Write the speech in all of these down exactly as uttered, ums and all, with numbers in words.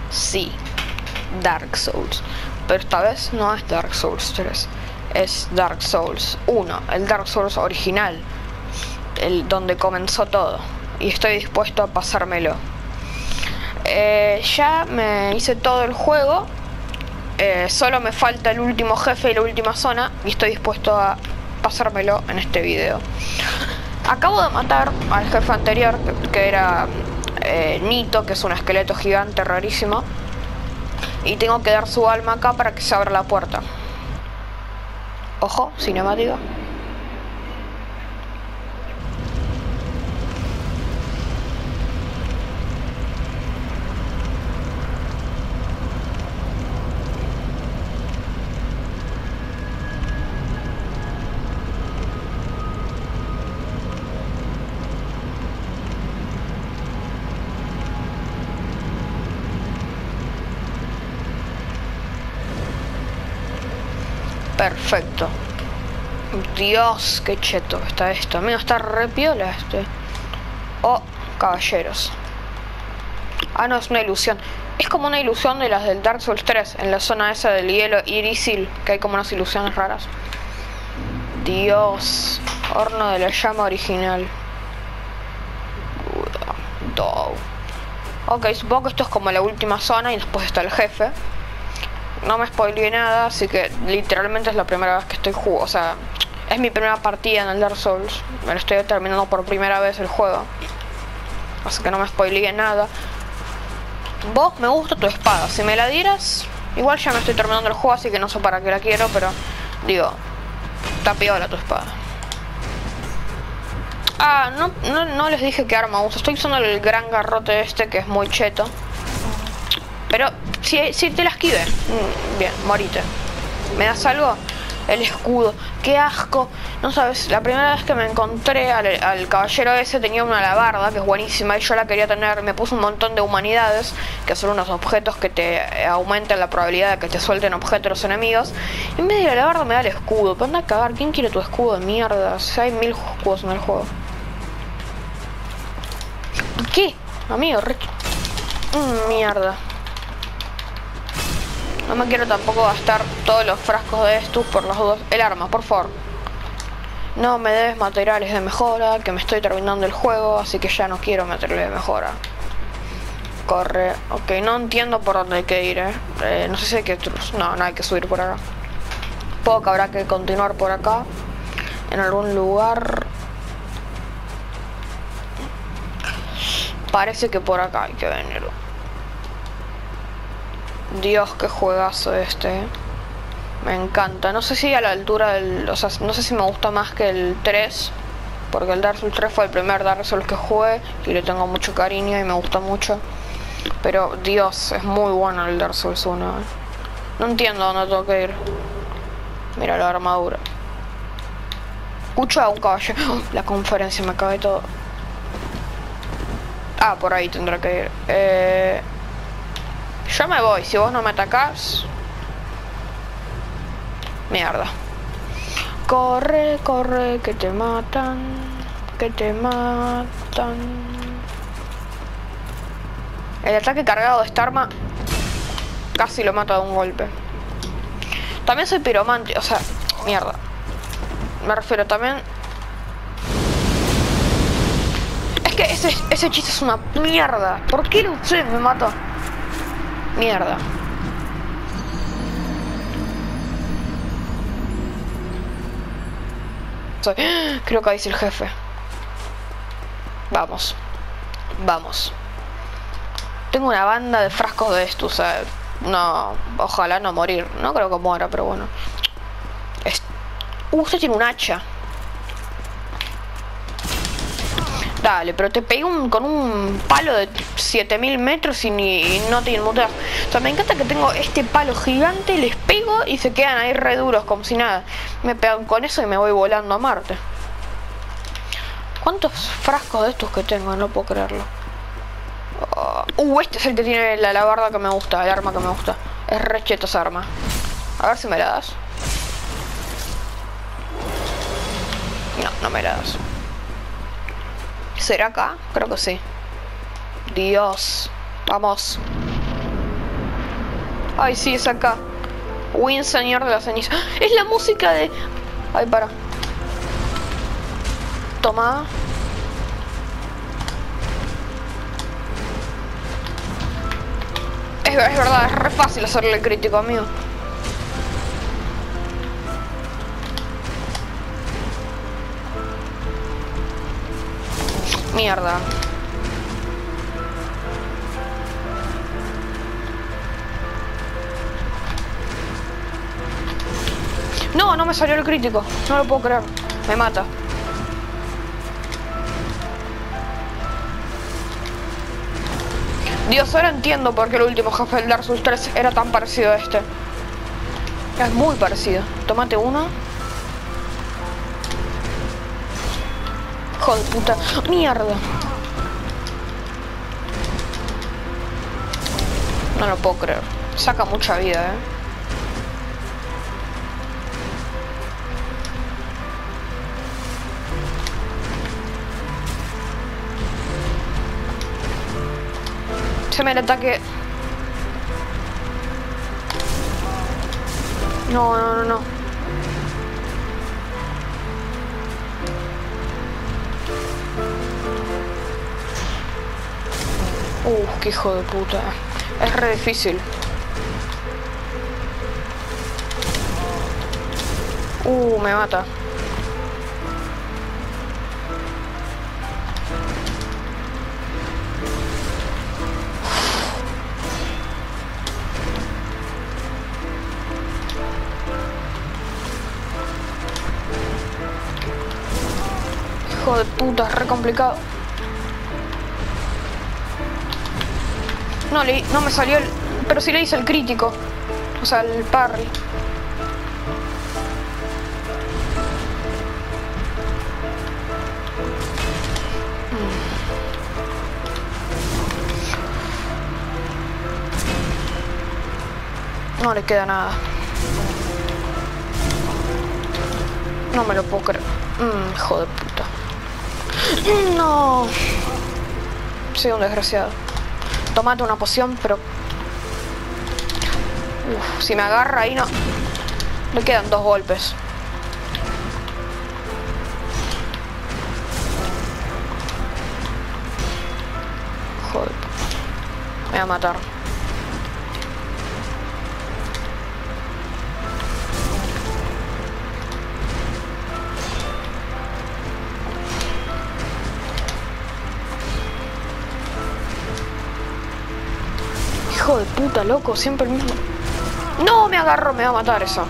Sí, Dark Souls. Pero esta vez no es Dark Souls tres. Es Dark Souls uno, el Dark Souls original. El donde comenzó todo. Y estoy dispuesto a pasármelo. Eh, ya me hice todo el juego. Eh, solo me falta el último jefe y la última zona. Y estoy dispuesto a pasármelo en este video. Acabo de matar al jefe anterior, que, que era eh, Nito, que es un esqueleto gigante rarísimo. Y tengo que dar su alma acá para que se abra la puerta. Ojo, cinemática. Perfecto. Dios, qué cheto está esto. Amigo, está re piola este. Oh, caballeros. Ah, no, es una ilusión. Es como una ilusión de las del Dark Souls tres. En la zona esa del hielo Irisil, que hay como unas ilusiones raras. Dios. Horno de la llama original. Ok, supongo que esto es como la última zona y después está el jefe. No me spoileé nada, así que literalmente es la primera vez que estoy jugando. O sea, es mi primera partida en el Dark Souls. Me lo estoy terminando por primera vez el juego. Así que no me spoileé nada. Vos, me gusta tu espada. Si me la dieras, igual ya me estoy terminando el juego, así que no sé para qué la quiero, pero digo, está piola tu espada. Ah, no, no, no les dije qué arma uso. Estoy usando el gran garrote este, que es muy cheto. Pero si, si te la esquive, bien, morite. ¿Me das algo? El escudo. ¡Qué asco! No sabes, la primera vez que me encontré al, al caballero ese tenía una alabarda, que es buenísima, y yo la quería tener. Me puso un montón de humanidades, que son unos objetos que te aumentan la probabilidad de que te suelten objetos los enemigos. Y en vez de la alabarda me da el escudo. Pero anda a cagar, ¿quién quiere tu escudo de mierda? O sea, hay mil escudos en el juego. ¿Qué? Amigo, re... Mm, mierda. No me quiero tampoco gastar todos los frascos de estos por las dudas. El arma, por favor. No me debes materiales de mejora, que me estoy terminando el juego, así que ya no quiero materiales de mejora. Corre. Ok, no entiendo por dónde hay que ir, eh. eh no sé si hay que... No, no hay que subir por acá. Supongo que habrá que continuar por acá. En algún lugar. Parece que por acá hay que venir. Dios, qué juegazo este. Me encanta. No sé si a la altura del... O sea, no sé si me gusta más que el tres. Porque el Dark Souls tres fue el primer Dark Souls que jugué. Y le tengo mucho cariño y me gusta mucho. Pero, Dios, es muy bueno el Dark Souls uno. ¿eh? No entiendo dónde tengo que ir. Mira la armadura. Escucho a un caballero. La conferencia, me cabe todo. Ah, por ahí tendré que ir. Eh... Yo me voy, si vos no me atacás. Mierda. Corre, corre, que te matan. Que te matan. El ataque cargado de esta arma casi lo mata de un golpe. También soy piromante, o sea, mierda. Me refiero también. Es que ese, ese hechizo es una mierda. ¿Por qué no sé? Me mata. Mierda. Soy... Creo que ahí es el jefe. Vamos. Vamos. Tengo una banda de frascos de esto, o sea... No, ojalá no morir. No creo que muera, pero bueno. Es... Uh, usted tiene un hacha. Dale, pero te pegué un, con un palo de siete mil metros y, ni, y no te inmutas. O sea, me encanta que tengo este palo gigante, les pego y se quedan ahí re duros, como si nada. Me pegan con eso y me voy volando a Marte. ¿Cuántos frascos de estos que tengo? No puedo creerlo. Uh, este es el que tiene la alabarda que me gusta, el arma que me gusta. Es re cheto esa arma. A ver si me la das. No, no me la das. ¿Será acá? Creo que sí. Dios. Vamos. Ay, sí, es acá. Win, señor de la ceniza. Es la música de... Ay, para. Toma. Es, es verdad, es re fácil hacerle el crítico, amigo. Mierda. No, no me salió el crítico. No lo puedo creer. Me mata. Dios, ahora entiendo por qué el último jefe del Dark Souls tres era tan parecido a este. Es muy parecido. Tómate uno. Hijo de puta. Mierda. No lo puedo creer. Saca mucha vida, eh. Se me el ataque. No, no, no, no. Uh, qué hijo de puta. Es re difícil. Uh, me mata. Hijo de puta, es re complicado. No, le, no me salió el... Pero sí le hice el crítico. O sea, el parry. No le queda nada. No me lo puedo creer. Mm, hijo de puta. No. Soy un desgraciado. Tómate una poción, pero... Uf, si me agarra ahí no... Le quedan dos golpes. Joder. Me va a matar. Hijo de puta, loco, siempre el mismo. No, me agarro, me va a matar eso.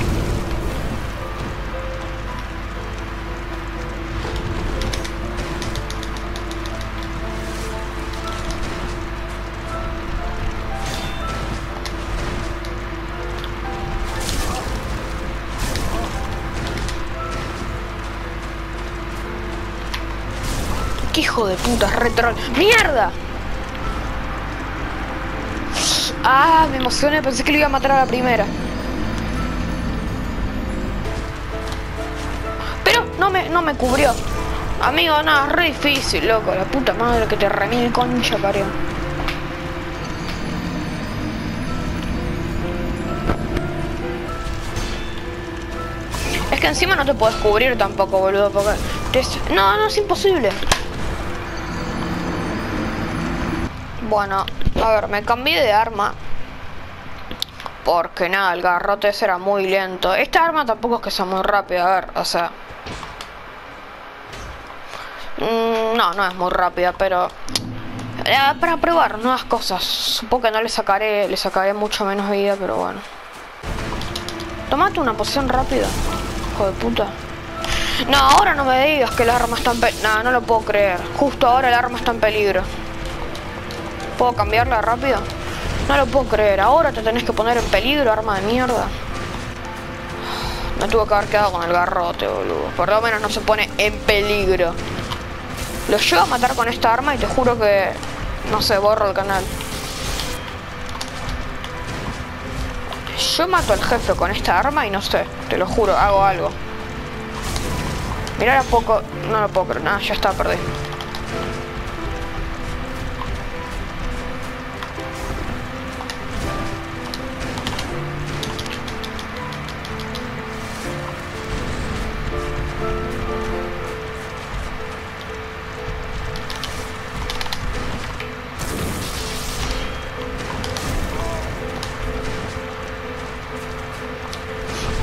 Qué hijo de puta, es re troll. ¡Mierda! Ah, me emocioné, pensé que lo iba a matar a la primera. Pero no me, no me cubrió. Amigo, nada, es re difícil, loco. La puta madre que te remil concha, parió. Es que encima no te puedes cubrir tampoco, boludo, porque... Te... No, no, es imposible. Bueno, a ver, me cambié de arma. Porque nada, el garrote ese era muy lento. Esta arma tampoco es que sea muy rápida, a ver, o sea... Mmm, no, no es muy rápida, pero... Eh, para probar nuevas cosas. Supongo que no le sacaré, le sacaré mucho menos vida, pero bueno. Tomate una poción rápida, hijo de puta. No, ahora no me digas que el arma está en peligro. No, no lo puedo creer. Justo ahora el arma está en peligro. ¿Puedo cambiarla rápido? No lo puedo creer. Ahora te tenés que poner en peligro, arma de mierda. Me tuve que haber quedado con el garrote, boludo. Por lo menos no se pone en peligro. Lo llevo a matar con esta arma y te juro que... No sé, borro el canal. Yo mato al jefe con esta arma y no sé, te lo juro, hago algo. Mirar a poco... No lo puedo creer. Nada, ya está, perdí.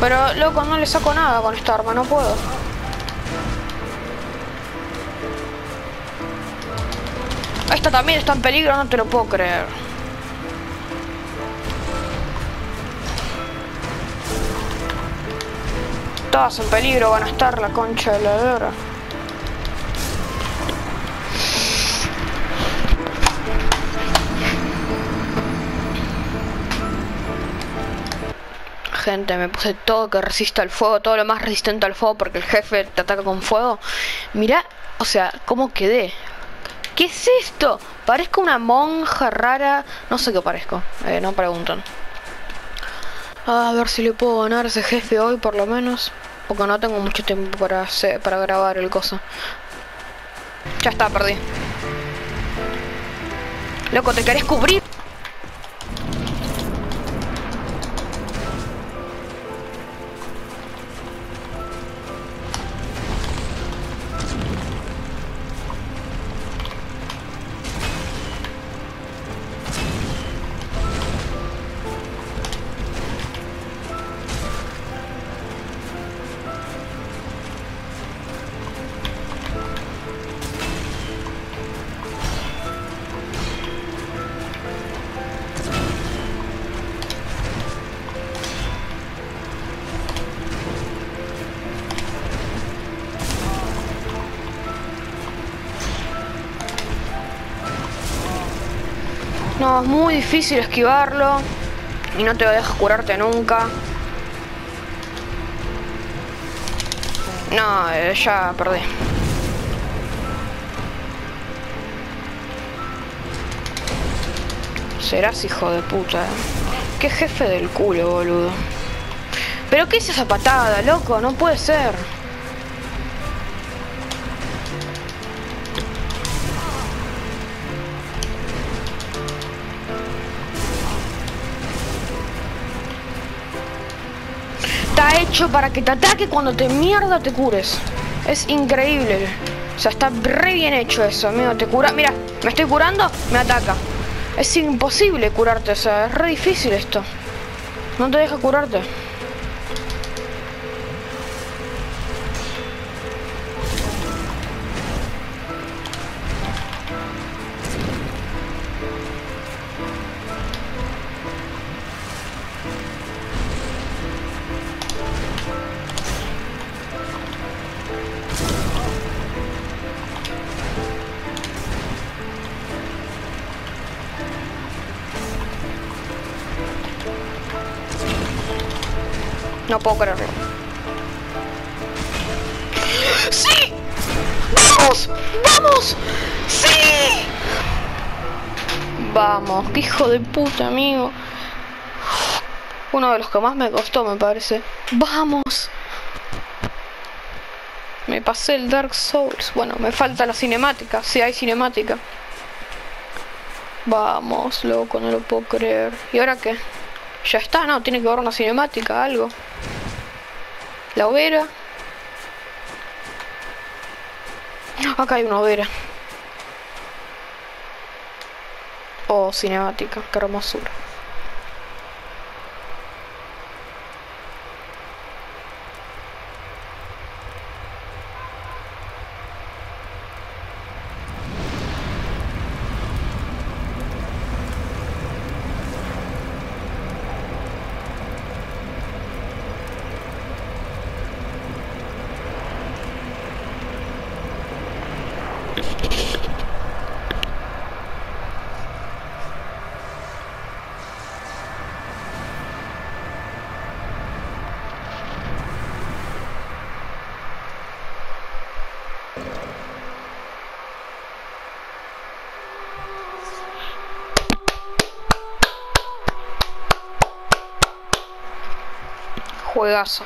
Pero, loco, no le saco nada con esta arma, no puedo. Esta también está en peligro, no te lo puedo creer. Todas en peligro van a estar, la concha de la lora. Gente, me puse todo que resista al fuego, todo lo más resistente al fuego porque el jefe te ataca con fuego. Mirá, o sea, cómo quedé. ¿Qué es esto? Parezco una monja rara. No sé qué parezco, eh, no preguntan. A ver si le puedo ganar a ese jefe hoy por lo menos. Porque no tengo mucho tiempo para hacer, para grabar el coso. Ya está, perdí. Loco, ¿te querés cubrir? No, es muy difícil esquivarlo. Y no te deja curarte nunca. No, eh, ya perdí. Serás hijo de puta. Qué jefe del culo, boludo. ¿Pero qué es esa patada, loco? No puede ser. Está hecho para que te ataque cuando te mierda te cures. Es increíble. O sea, está re bien hecho eso, amigo. Te cura. Mira, me estoy curando, me ataca. Es imposible curarte, o sea, es re difícil esto. No te deja curarte. No puedo creerlo. ¡Sí! ¡Vamos! ¡Vamos! ¡Sí! Vamos, qué hijo de puta, amigo. Uno de los que más me costó, me parece. ¡Vamos! Me pasé el Dark Souls. Bueno, me falta la cinemática. Si hay cinemática. Vamos, loco, no lo puedo creer. ¿Y ahora qué? Ya está, no, tiene que haber una cinemática, algo. La hoguera. Acá hay una hoguera. Oh, cinemática, qué hermosura. Juegazo.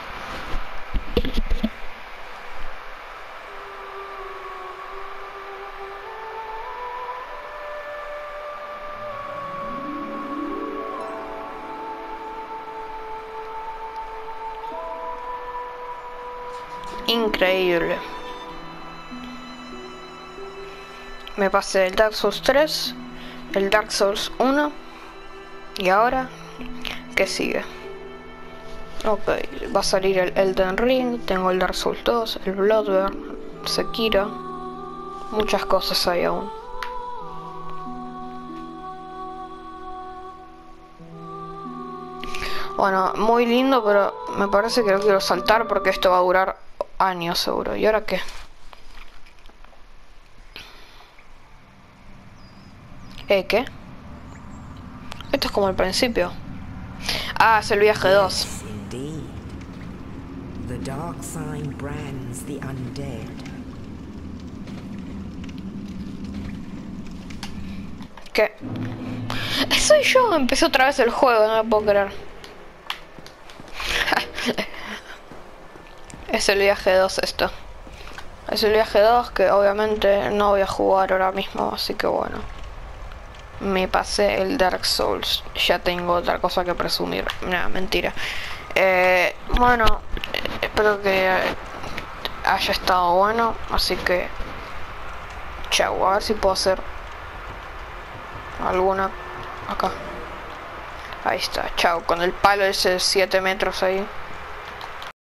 Increíble. Me pasé el Dark Souls tres, el Dark Souls uno y ahora, ¿qué sigue? Ok, va a salir el Elden Ring, tengo el Dark Souls dos, el Bloodborne, Sekiro, muchas cosas hay aún. Bueno, muy lindo, pero me parece que lo quiero saltar porque esto va a durar años seguro. ¿Y ahora qué? ¿Eh, qué? Esto es como el principio. Ah, es el viaje dos. Yes, indeed. The dark sign brands the undead. ¿Qué? Soy yo, empecé otra vez el juego, no me puedo creer. Es el viaje dos esto. Es el viaje dos que obviamente no voy a jugar ahora mismo, así que bueno. Me pasé el Dark Souls. Ya tengo otra cosa que presumir. Nah, mentira. Eh, bueno, espero que haya estado bueno, así que chau, a ver si puedo hacer alguna acá. Ahí está, chao, con el palo ese de siete metros ahí.